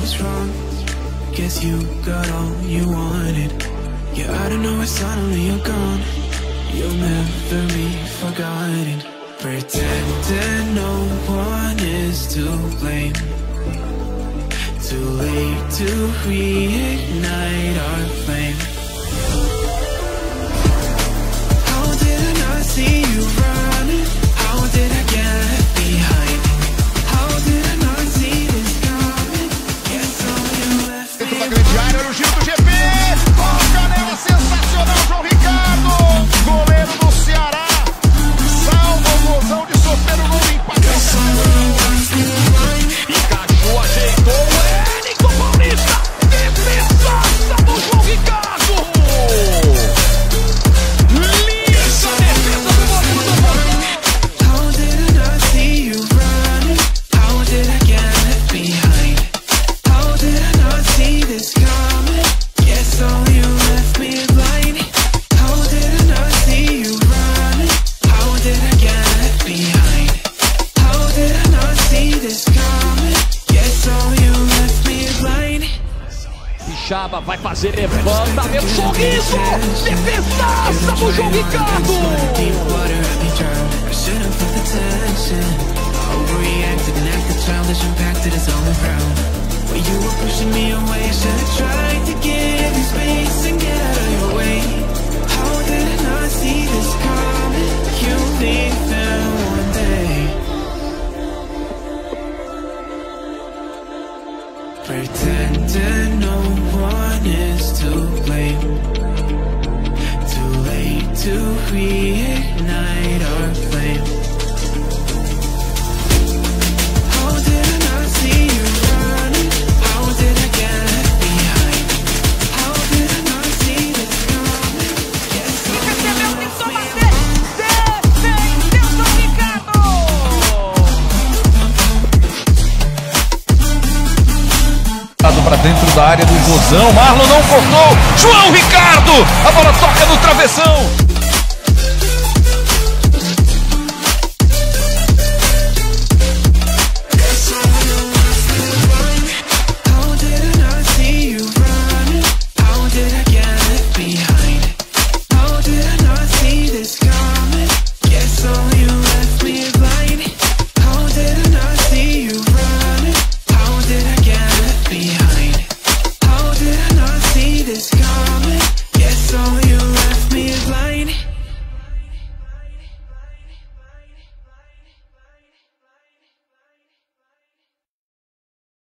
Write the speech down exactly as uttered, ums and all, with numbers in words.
was wrong. Guess you got all you wanted. Yeah, I don't know why suddenly you're gone. You'll never be forgotten. Pretending no one is to blame. Too late to reignite our flame. How did I not see you running? How did I get left behind? How did I not see this coming? Guess all you left me behind. Grande área, olha o giro do G P. Ó, canela sensacional, João Ricardo. Goleiro do Ceará. Salva o gozão de sofrer o gol do empate. Encaixou, ajeitou. Wellington Paulista. Defesaça do João Ricardo. Linda defesa do goleiro. How did I not see you running? How did I get left behind? How did I not see this coming? Guess all you left me blind. How did I not see you running? How did I get left behind? How did I not see this coming? Guess all you left me blind. Chaba vai fazer, levanta, meu sorriso! Defesaça do João Ricardo! Deep water had me drowned. I should've put the tension. Overreacted and acted childish, impacted his own crown. When you were pushing me away, I should've tried to give you space and get out of your way. How did I not see this coming? You'll leave them one day. Pretending no one is to blame. Too late to reignite our flame. How did I not see you running? How did I get left behind? How did I not see this coming? Guess Recebeu all que you só left me bater! Defendeu João Ricardo! Para dentro da área do Vozão, Marlon não cortou, João Ricardo, a bola toca no travessão.